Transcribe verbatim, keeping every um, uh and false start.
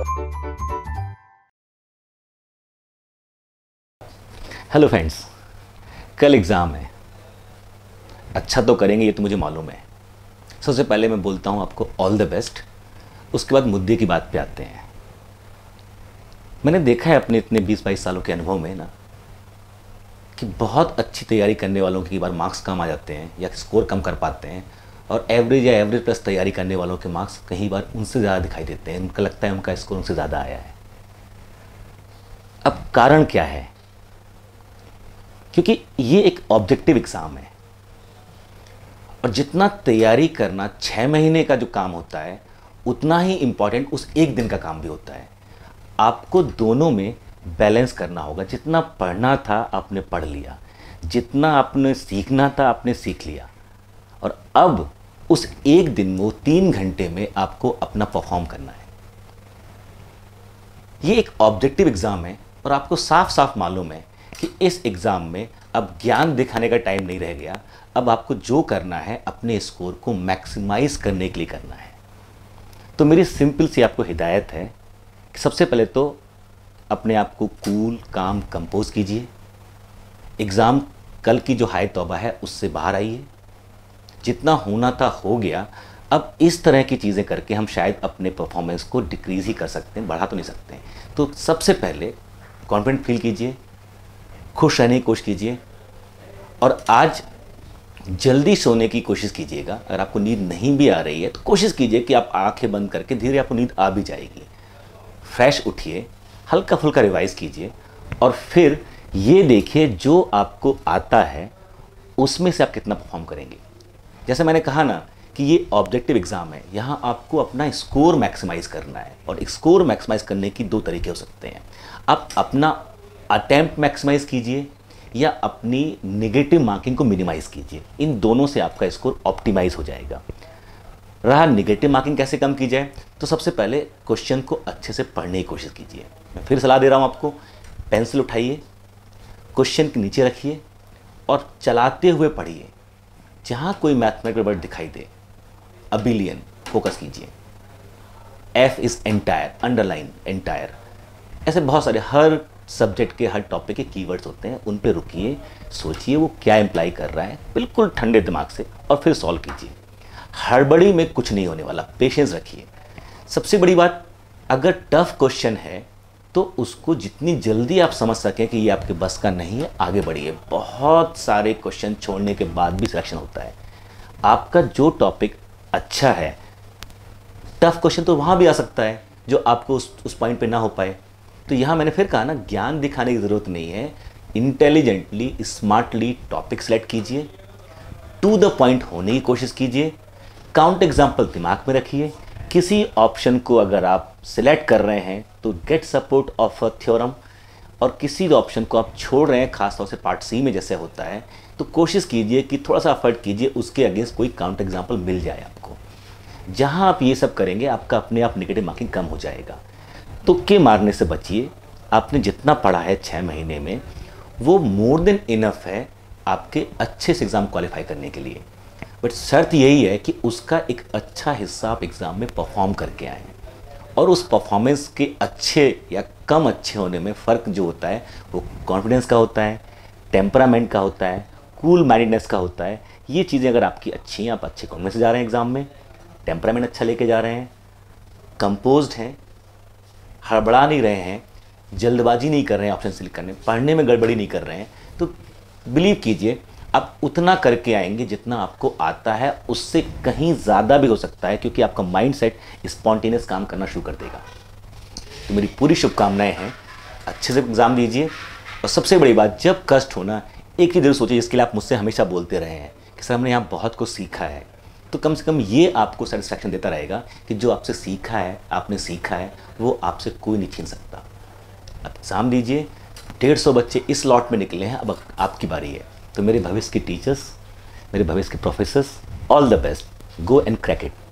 Hello friends, कल exam है। अच्छा तो करेंगे ये तो मुझे मालूम है। सबसे पहले मैं बोलता हूँ आपको ऑल द बेस्ट। उसके बाद मुद्दे की बात पे आते हैं। मैंने देखा है अपने इतने बीस बाईस सालों के अनुभव में ना कि बहुत अच्छी तैयारी करने वालों की बार मार्क्स कम आ जाते हैं या स्कोर कम कर पाते हैं, और एवरेज या एवरेज प्लस तैयारी करने वालों के मार्क्स कई बार उनसे ज़्यादा दिखाई देते हैं। उनका लगता है उनका स्कोर उनसे ज़्यादा आया है। अब कारण क्या है? क्योंकि ये एक ऑब्जेक्टिव एग्ज़ाम है, और जितना तैयारी करना छः महीने का जो काम होता है उतना ही इम्पॉर्टेंट उस एक दिन का काम भी होता है। आपको दोनों में बैलेंस करना होगा। जितना पढ़ना था आपने पढ़ लिया, जितना आपने सीखना था आपने सीख लिया, और अब उस एक दिन वो तीन घंटे में आपको अपना परफॉर्म करना है। ये एक ऑब्जेक्टिव एग्ज़ाम है, और आपको साफ साफ मालूम है कि इस एग्ज़ाम में अब ज्ञान दिखाने का टाइम नहीं रह गया। अब आपको जो करना है अपने स्कोर को मैक्सिमाइज करने के लिए करना है। तो मेरी सिंपल सी आपको हिदायत है कि सबसे पहले तो अपने आप को कूल काम कंपोज कीजिए। एग्ज़ाम कल की जो हाय तौबा है उससे बाहर आइए। जितना होना था हो गया। अब इस तरह की चीज़ें करके हम शायद अपने परफॉर्मेंस को डिक्रीज़ ही कर सकते हैं, बढ़ा तो नहीं सकते हैं। तो सबसे पहले कॉन्फिडेंट फील कीजिए, खुश रहने की कोशिश कीजिए, और आज जल्दी सोने की कोशिश कीजिएगा। अगर आपको नींद नहीं भी आ रही है तो कोशिश कीजिए कि आप आंखें बंद करके धीरे आपको नींद आ भी जाएगी। फ्रेश उठिए, हल्का फुल्का रिवाइज कीजिए, और फिर ये देखिए जो आपको आता है उसमें से आप कितना परफॉर्म करेंगे। जैसे मैंने कहा ना कि ये ऑब्जेक्टिव एग्ज़ाम है, यहाँ आपको अपना स्कोर मैक्सिमाइज़ करना है, और स्कोर मैक्सिमाइज़ करने की दो तरीके हो सकते हैं। आप अपना अटेम्प्ट मैक्सिमाइज़ कीजिए या अपनी नेगेटिव मार्किंग को मिनिमाइज़ कीजिए। इन दोनों से आपका स्कोर ऑप्टिमाइज़ हो जाएगा। रहा नेगेटिव मार्किंग कैसे कम की जाए, तो सबसे पहले क्वेश्चन को अच्छे से पढ़ने की कोशिश कीजिए। मैं फिर सलाह दे रहा हूँ आपको, पेंसिल उठाइए, क्वेश्चन के नीचे रखिए और चलाते हुए पढ़िए। जहाँ कोई मैथमेटिकल वर्ड दिखाई दे, अबिलियन फोकस कीजिए। F is entire, underline entire. ऐसे बहुत सारे हर सब्जेक्ट के हर टॉपिक के कीवर्ड्स होते हैं, उन पे रुकिए, सोचिए वो क्या इम्प्लाई कर रहा है बिल्कुल ठंडे दिमाग से, और फिर सॉल्व कीजिए। हड़बड़ी में कुछ नहीं होने वाला, पेशेंस रखिए। सबसे बड़ी बात, अगर टफ क्वेश्चन है तो उसको जितनी जल्दी आप समझ सकें कि ये आपके बस का नहीं है, आगे बढ़िए। बहुत सारे क्वेश्चन छोड़ने के बाद भी सिलेक्शन होता है। आपका जो टॉपिक अच्छा है, टफ क्वेश्चन तो वहाँ भी आ सकता है जो आपको उस उस पॉइंट पे ना हो पाए। तो यहाँ मैंने फिर कहा ना, ज्ञान दिखाने की ज़रूरत नहीं है। इंटेलिजेंटली स्मार्टली टॉपिक सेलेक्ट कीजिए, टू द पॉइंट होने की कोशिश कीजिए, काउंट एग्जाम्पल दिमाग में रखिए। किसी ऑप्शन को अगर आप सिलेक्ट कर रहे हैं तो get support of a theorem, और किसी ऑप्शन को आप छोड़ रहे हैं, खासतौर से पार्ट सी में जैसे होता है, तो कोशिश कीजिए कि थोड़ा सा एफर्ट कीजिए, उसके अगेंस्ट कोई काउंट एग्जाम्पल मिल जाए आपको। जहाँ आप ये सब करेंगे आपका अपने आप नेगेटिव मार्किंग कम हो जाएगा। तुक्के मारने से बचिए। आपने जितना पढ़ा है छः महीने में वो मोर देन इनफ है आपके अच्छे से एग्ज़ाम क्वालिफाई करने के लिए। बट शर्त यही है कि उसका एक अच्छा हिस्सा आप एग्ज़ाम में परफॉर्म करके आएँ, और उस परफॉर्मेंस के अच्छे या कम अच्छे होने में फ़र्क जो होता है वो कॉन्फिडेंस का होता है, टेम्परामेंट का होता है, कूल माइंडेडनेस का होता है। ये चीज़ें अगर आपकी अच्छी हैं, आप अच्छे कॉन्फिडेंस से जा रहे हैं एग्ज़ाम में, टेम्परामेंट अच्छा लेके जा रहे हैं, कंपोज्ड हैं, हड़बड़ा नहीं रहे हैं, जल्दबाजी नहीं कर रहे हैं ऑप्शन सिलेक्ट करने, पढ़ने में गड़बड़ी नहीं कर रहे हैं, तो बिलीव कीजिए आप उतना करके आएंगे जितना आपको आता है, उससे कहीं ज़्यादा भी हो सकता है, क्योंकि आपका माइंड सेट स्पॉन्टेनियस काम करना शुरू कर देगा। तो मेरी पूरी शुभकामनाएं हैं, अच्छे से एग्ज़ाम दीजिए। और सबसे बड़ी बात, जब कष्ट होना, एक ही जरूर सोचिए जिसके लिए आप मुझसे हमेशा बोलते रहे हैं कि सर हमने यहाँ बहुत कुछ सीखा है। तो कम से कम ये आपको सेटिस्फैक्शन देता रहेगा कि जो आपसे सीखा है, आपने सीखा है, वो आपसे कोई नहीं छीन सकता। अब एग्ज़ाम दीजिए। डेढ़ सौ बच्चे इस लॉट में निकले हैं, अब आपकी बारी है। तो मेरे भविष्य के टीचर्स, मेरे भविष्य के professors, all the best, go and crack it.